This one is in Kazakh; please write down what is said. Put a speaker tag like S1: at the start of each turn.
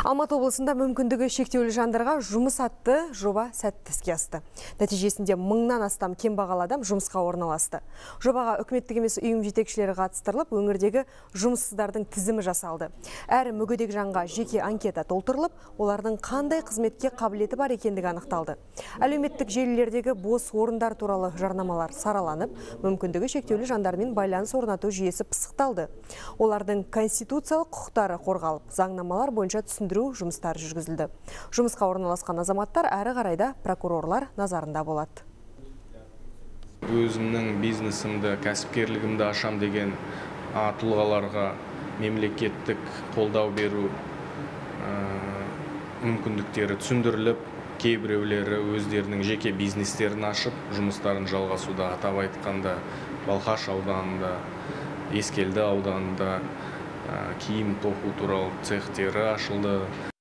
S1: Алматы облысында мүмкіндігі шектеулі жандарға жұмыс атты жоба сәтті іске асты. Нәтижесінде мыңнан астам кембағал адам жұмысқа орналасты. Жобаға үкіметтік емес ұйым жетекшілері қатыстырылып, өңірдегі жұмыссыздардың тізімі жасалды. Әр мүгедек жанға жеке анкета толтырылып, олардың қандай қызметке қабілеті бар екендігі анықталды. Әлеуметтік желілердегі бос орындар туралы жарнамалар сараланып, мүмкіндігі шектеулі жандармен байланыс орнату жүйесі пысықталды. Олардың конституциялық құқықтары қорғалып, заңнамалар бойынша түсіндіру жұмыстары жүргізілді. Жұмысқа орналасқан азаматтар әрі қарайда прокурорлар назарында болады.
S2: Өзімнің бизнесімді, кәсіпкерлігімді ашам деген тұлғаларға мемлекеттік қолдау беру мүмкіндіктері түсіндіріліп, кейбіреулері өздерінің жеке бизнестерін ашып, жұмыстарын жалғасуда. Атап айтқанда Балқаш ауданында, Ескелді ауданында киім тоқу туралы цехтері ашылды.